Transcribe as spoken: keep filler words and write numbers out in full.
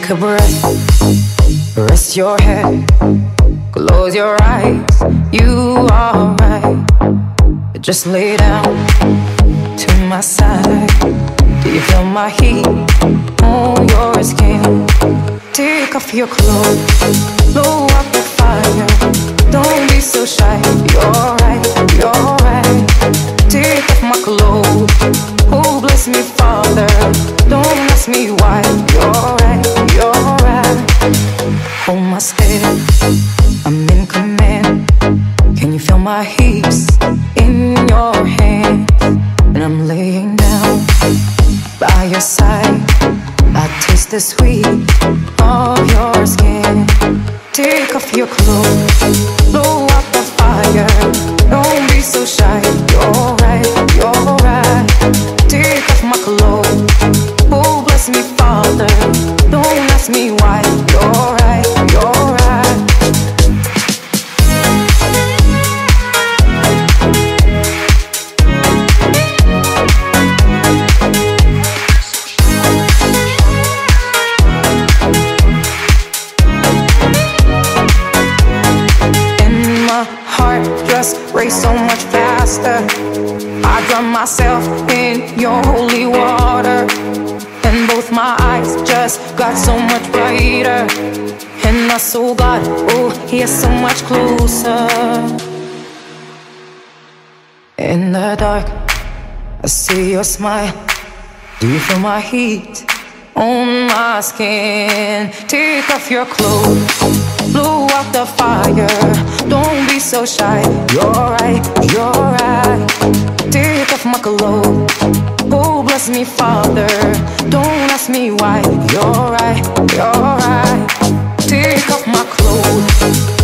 Take a breath, rest your head, close your eyes, you are right. Just lay down to my side. Do you feel my heat on your skin? Take off your clothes, blow out the fire. Don't be so shy, you're right, you're right. Take off my clothes, oh bless me Father. Don't ask me why, you're right, you're right. Hold my step, I'm in command. Can you feel my hips in your hands? And I'm laying down by your side. I taste the sweet of your skin. Take off your clothes, blow out the fire. Don't be so shy, you're right, you're right. Take off my clothes, oh bless me Father. Don't ask me why, you're right, you're right. Race so much faster. I drown myself in your holy water, and both my eyes just got so much brighter. And I saw God, oh, He is so much closer. In the dark, I see your smile. Do you feel my heat on my skin? Take off your clothes, blow out the fire. Don't be so shy, you're right, you're right. Take off my clothes, oh bless me Father. Don't ask me why, you're right, you're right. Take off my clothes,